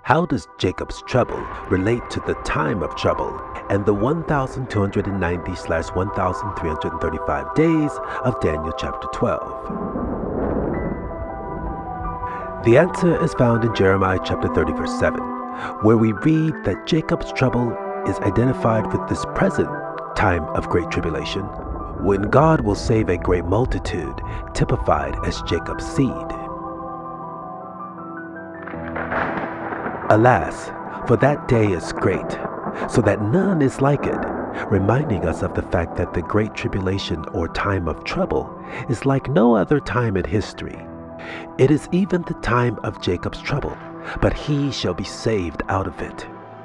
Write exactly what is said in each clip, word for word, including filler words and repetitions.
How does Jacob's trouble relate to the time of trouble and the one thousand two hundred ninety slash one thousand three hundred thirty-five days of Daniel chapter twelve? The answer is found in Jeremiah chapter thirty verse seven, where we read that Jacob's trouble is identified with this present time of great tribulation, when God will save a great multitude, typified as Jacob's seed. Alas, for that day is great, so that none is like it, reminding us of the fact that the great tribulation or time of trouble is like no other time in history. It is even the time of Jacob's trouble, but he shall be saved out of it.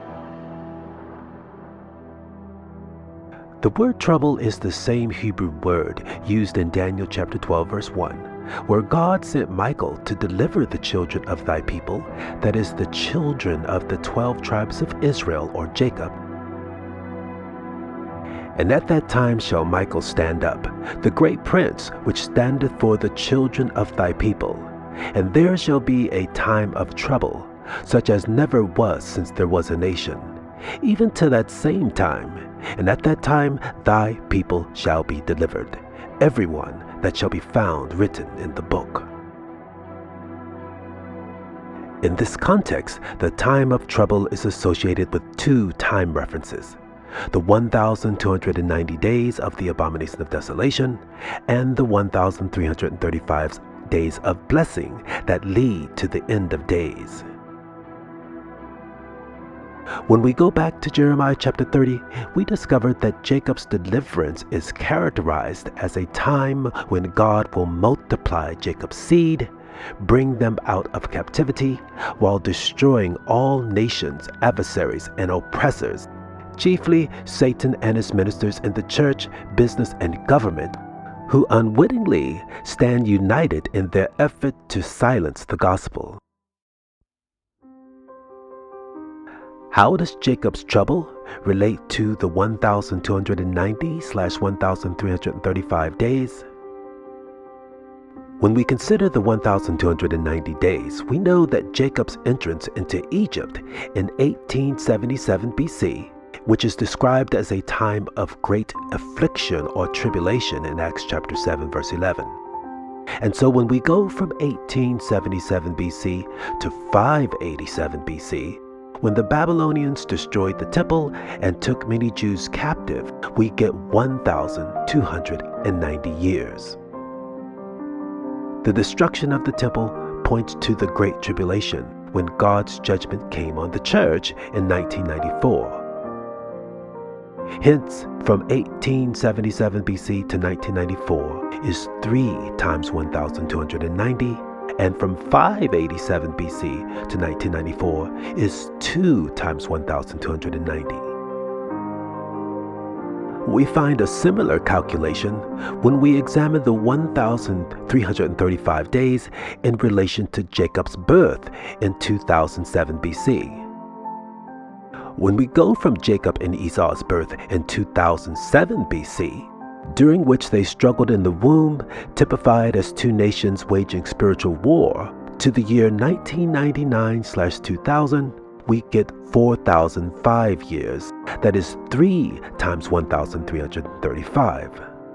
The word trouble is the same Hebrew word used in Daniel chapter twelve verse one, where God sent Michael to deliver the children of thy people, that is, the children of the twelve tribes of Israel, or Jacob. And at that time shall Michael stand up, the great prince, which standeth for the children of thy people. And there shall be a time of trouble, such as never was since there was a nation, even to that same time. And at that time thy people shall be delivered, everyone that shall be found written in the book. In this context, the time of trouble is associated with two time references: the one thousand two hundred ninety days of the abomination of desolation, and the one thousand three hundred thirty-five days of blessing that lead to the end of days. When we go back to Jeremiah chapter thirty, we discovered that Jacob's deliverance is characterized as a time when God will multiply Jacob's seed, bring them out of captivity, while destroying all nations, adversaries, and oppressors, chiefly Satan and his ministers in the church, business, and government, who unwittingly stand united in their effort to silence the gospel. How does Jacob's trouble relate to the one thousand two hundred ninety slash one thousand three hundred thirty-five days? When we consider the one thousand two hundred ninety days, we know that Jacob's entrance into Egypt in eighteen seventy-seven B C, which is described as a time of great affliction or tribulation in Acts chapter seven verse eleven. And so when we go from eighteen seventy-seven B C to five eighty-seven B C, when the Babylonians destroyed the temple and took many Jews captive, we get one thousand two hundred ninety years. The destruction of the temple points to the Great Tribulation, when God's judgment came on the church in nineteen ninety-four. Hence, from eighteen seventy-seven B C to nineteen ninety-four is three times one thousand two hundred ninety, and from five eighty-seven B C to nineteen ninety-four is two times one thousand two hundred ninety. We find a similar calculation when we examine the one thousand three hundred thirty-five days in relation to Jacob's birth in two thousand seven B C. When we go from Jacob and Esau's birth in two thousand seven B C, during which they struggled in the womb, typified as two nations waging spiritual war, to the year nineteen ninety-nine slash two thousand, we get four thousand five years. That is three times one thousand three hundred thirty-five.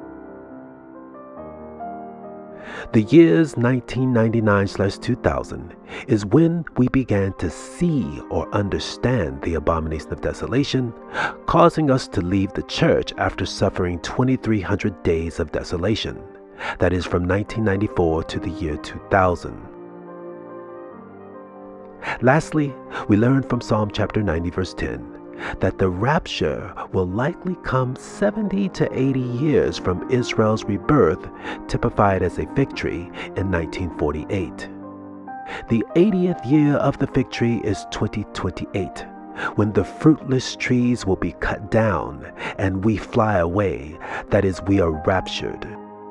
The years nineteen ninety-nine slash two thousand is when we began to see or understand the abomination of desolation, causing us to leave the church after suffering twenty-three hundred days of desolation. That is from nineteen ninety-four to the year two thousand. Lastly, we learn from Psalm chapter ninety verse ten that the rapture will likely come seventy to eighty years from Israel's rebirth, typified as a fig tree in nineteen forty-eight. The eightieth year of the fig tree is twenty twenty-eight, when the fruitless trees will be cut down and we fly away, that is, we are raptured.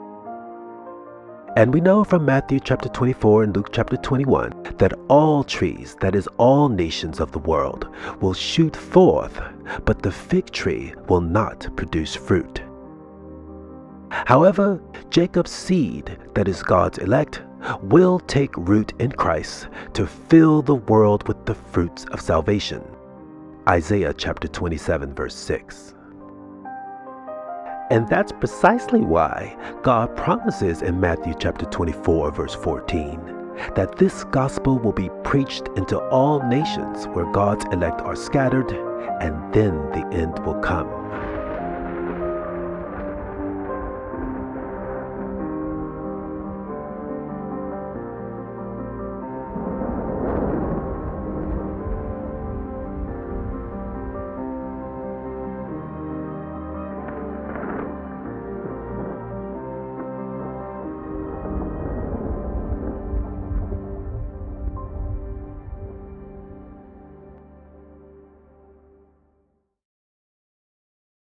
And we know from Matthew chapter twenty-four and Luke chapter twenty-one that all trees, that is, all nations of the world, will shoot forth, but the fig tree will not produce fruit. However, Jacob's seed, that is God's elect, will take root in Christ to fill the world with the fruits of salvation. Isaiah chapter twenty-seven verse six. And that's precisely why God promises in Matthew chapter twenty-four verse fourteen that this gospel will be preached into all nations where God's elect are scattered, and then the end will come.